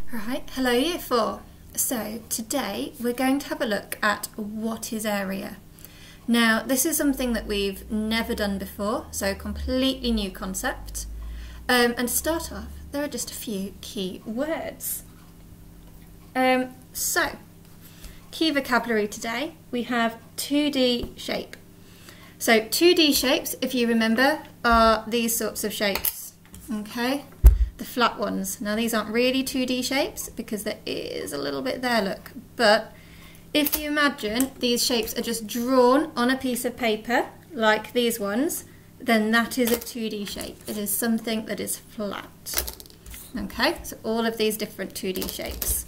Right, hello Year 4. So today we're going to have a look at what is area. Now this is something that we've never done before, so completely new concept. And to start off, there are just a few key words. So, key vocabulary today, we have 2D shape. So 2D shapes, if you remember, are these sorts of shapes, okay? The flat ones. Now these aren't really 2D shapes because there is a little bit there, look. But if you imagine these shapes are just drawn on a piece of paper, like these ones, then that is a 2D shape. It is something that is flat. Okay, so all of these different 2D shapes.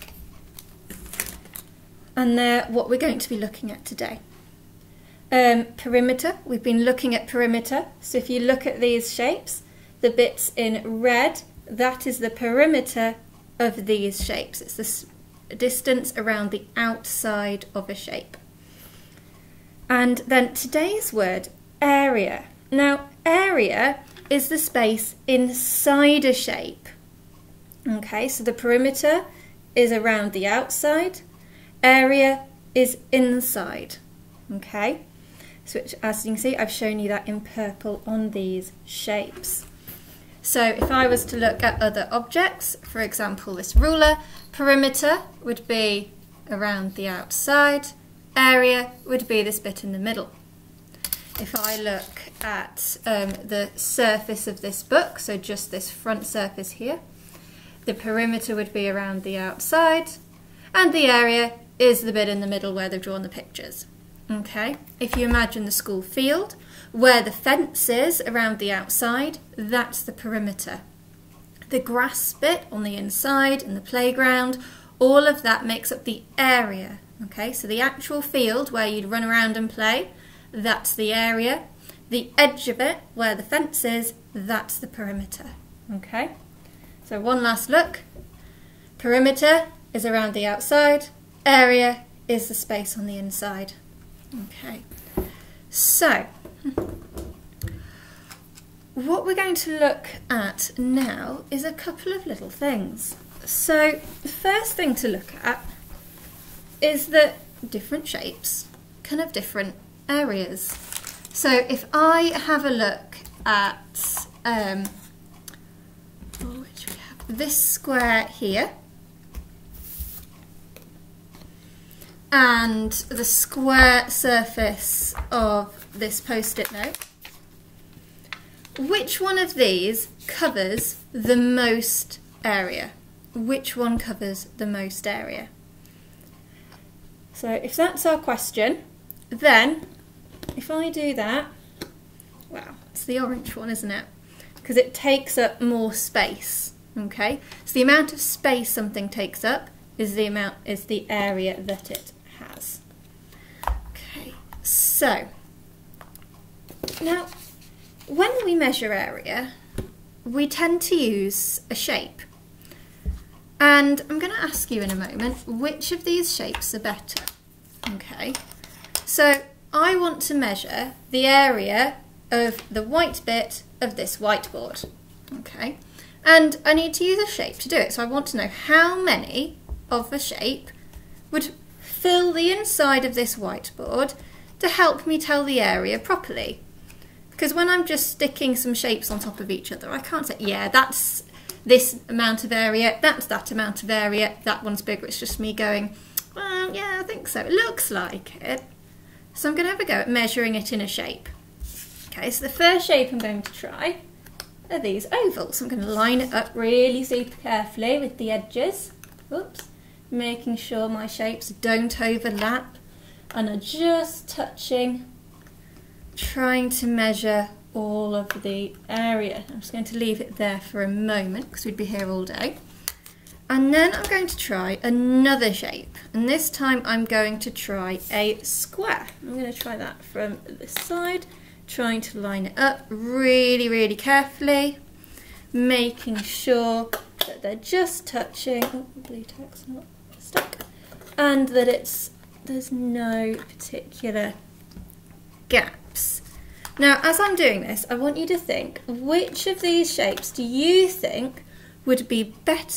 And they're what we're going to be looking at today. Perimeter, we've been looking at perimeter. So if you look at these shapes, the bits in red, that is the perimeter of these shapes. It's the distance around the outside of a shape. And then today's word, area. Now, area is the space inside a shape. Okay, so the perimeter is around the outside, area is inside. Okay, so which, as you can see, I've shown you that in purple on these shapes. So if I was to look at other objects, for example this ruler, perimeter would be around the outside, area would be this bit in the middle. If I look at the surface of this book, so just this front surface here, the perimeter would be around the outside, and the area is the bit in the middle where they've drawn the pictures. Okay, if you imagine the school field, where the fence is around the outside, that's the perimeter. The grass bit on the inside and the playground, all of that makes up the area. Okay, so the actual field where you'd run around and play, that's the area. The edge of it, where the fence is, that's the perimeter. Okay, so one last look. Perimeter is around the outside, area is the space on the inside. Okay, so what we're going to look at now is a couple of little things. So the first thing to look at is that different shapes can have different areas. So if I have a look at this square here and the square surface of this post-it note, which one of these covers the most area? Which one covers the most area? So if that's our question, then if I do that, wow, it's the orange one, isn't it? Because it takes up more space, okay? So the amount of space something takes up is the area that it has. Okay, so now when we measure area, we tend to use a shape. And I'm going to ask you in a moment which of these shapes are better. Okay, so I want to measure the area of the white bit of this whiteboard. Okay, and I need to use a shape to do it. So I want to know how many of the shape would fill the inside of this whiteboard to help me tell the area properly. Because when I'm just sticking some shapes on top of each other, I can't say, yeah, that's this amount of area, that's that amount of area, that one's bigger. It's just me going, well, yeah, I think so. It looks like it. So I'm going to have a go at measuring it in a shape. Okay, so the first shape I'm going to try are these ovals. I'm going to line it up really super carefully with the edges. Oops. Making sure my shapes don't overlap and are just touching, trying to measure all of the area. I'm just going to leave it there for a moment because we'd be here all day. And then I'm going to try another shape, and this time I'm going to try a square. I'm going to try that from this side, trying to line it up really, really carefully, making sure that they're just touching. Oh, blue tack's not stuck, and that there's no particular gaps. Now, as I'm doing this, I want you to think, which of these shapes do you think would be better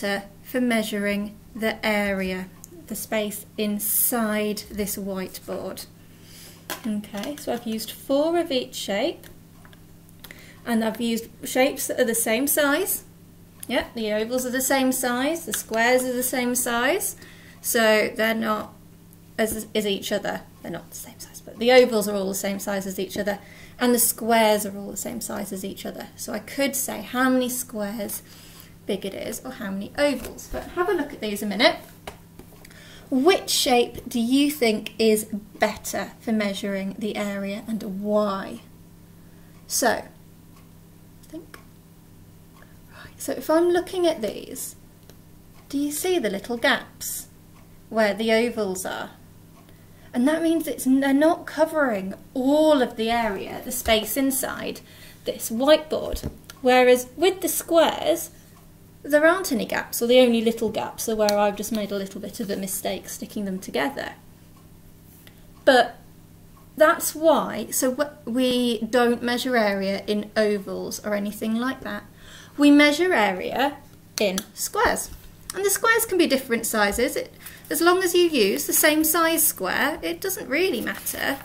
for measuring the area, the space inside this whiteboard. Okay, so I've used 4 of each shape, and I've used shapes that are the same size. Yeah, the ovals are the same size, the squares are the same size, so they're not as each other. They're not the same size, but the ovals are all the same size as each other, and the squares are all the same size as each other. So I could say how many squares big it is, or how many ovals. But have a look at these a minute. Which shape do you think is better for measuring the area, and why? So, think. Right, so if I'm looking at these, do you see the little gaps where the ovals are? And that means they're not covering all of the area, the space inside this whiteboard. Whereas with the squares, there aren't any gaps, or the only little gaps are where I've just made a little bit of a mistake sticking them together. But that's why, so we don't measure area in ovals or anything like that. We measure area in squares. And the squares can be different sizes. As long as you use the same size square, it doesn't really matter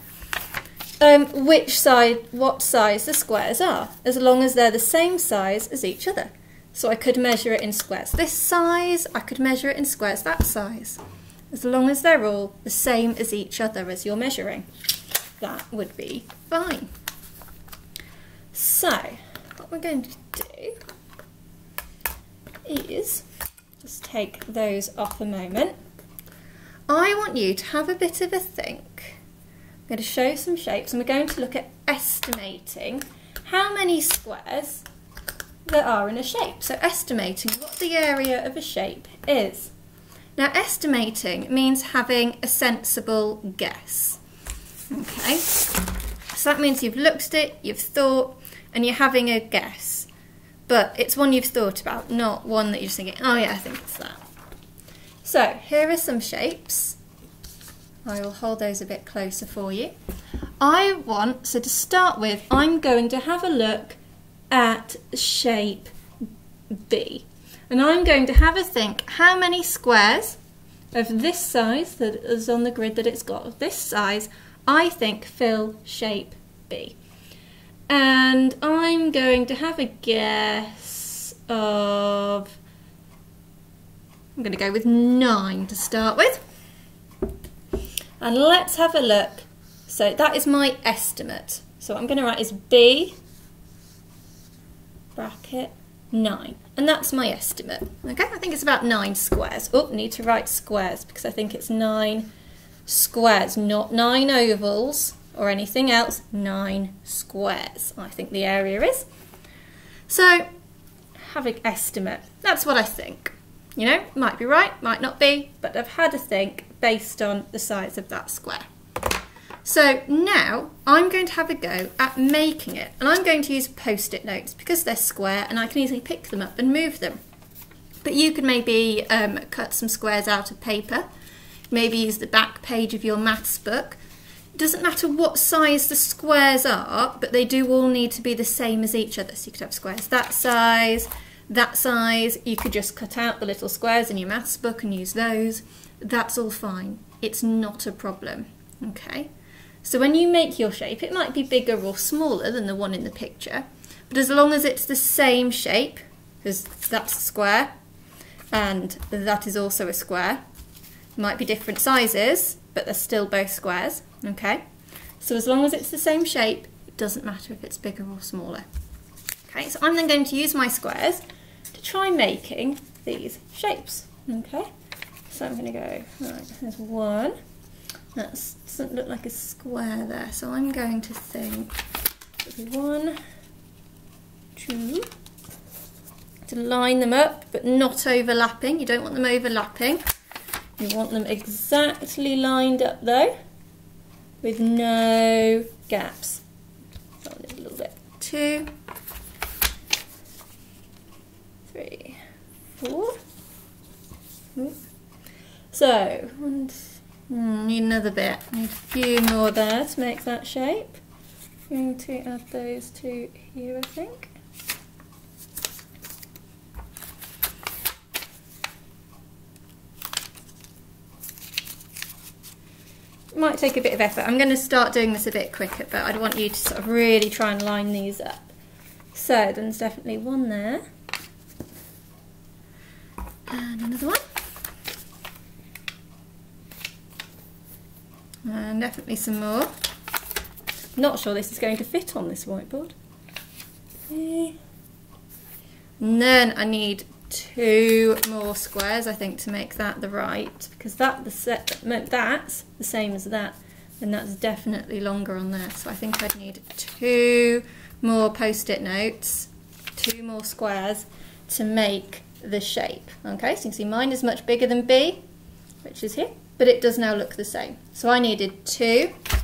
what size the squares are, as long as they're the same size as each other. So I could measure it in squares this size, I could measure it in squares that size. As long as they're all the same as each other as you're measuring, that would be fine. So, what we're going to do is just take those off a moment. I want you to have a bit of a think. I'm going to show some shapes, and we're going to look at estimating how many squares there are in a shape. So estimating what the area of a shape is. Now estimating means having a sensible guess. Okay, so that means you've looked at it, you've thought, and you're having a guess. But it's one you've thought about, not one that you're just thinking, oh yeah, I think it's that. So here are some shapes. I will hold those a bit closer for you. So to start with, I'm going to have a look at shape B. And I'm going to have a think how many squares of this size that is on the grid that it's got, this size, I think fill shape B. And I'm going to have a guess of, I'm going to go with 9 to start with. And let's have a look. So that is my estimate. So what I'm going to write is B bracket 9, and that's my estimate. Okay, I think it's about 9 squares. Oh, need to write squares because I think it's 9 squares, not 9 ovals or anything else. 9 squares, I think the area is. So, have an estimate. That's what I think. You know, might be right, might not be, but I've had a think based on the size of that square. So now I'm going to have a go at making it, and I'm going to use post-it notes because they're square and I can easily pick them up and move them. But you could maybe cut some squares out of paper, maybe use the back page of your maths book. It doesn't matter what size the squares are, but they do all need to be the same as each other. So you could have squares that size, you could just cut out the little squares in your maths book and use those. That's all fine. It's not a problem. Okay. So when you make your shape, it might be bigger or smaller than the one in the picture, but as long as it's the same shape, because that's a square and that is also a square, it might be different sizes, but they're still both squares, okay? So as long as it's the same shape, it doesn't matter if it's bigger or smaller. Okay, so I'm then going to use my squares to try making these shapes, okay? So I'm going to go, right, there's one. That doesn't look like a square there, so I'm going to think 1, 2, to line them up but not overlapping. You don't want them overlapping. You want them exactly lined up though, with no gaps. So a little bit. 2, 3, 4. So, need another bit. Need a few more there to make that shape. I'm going to add those two here, I think. might take a bit of effort. I'm going to start doing this a bit quicker, but I want you to sort of really try and line these up. So there's definitely one there. And another one. And definitely some more. Not sure this is going to fit on this whiteboard. Okay. And then I need 2 more squares, I think, to make that the right, because that's the same as that, and that's definitely longer on there. So I think I'd need 2 more post-it notes, 2 more squares to make the shape. Okay, so you can see mine is much bigger than B, which is here, but it does now look the same. So I needed 2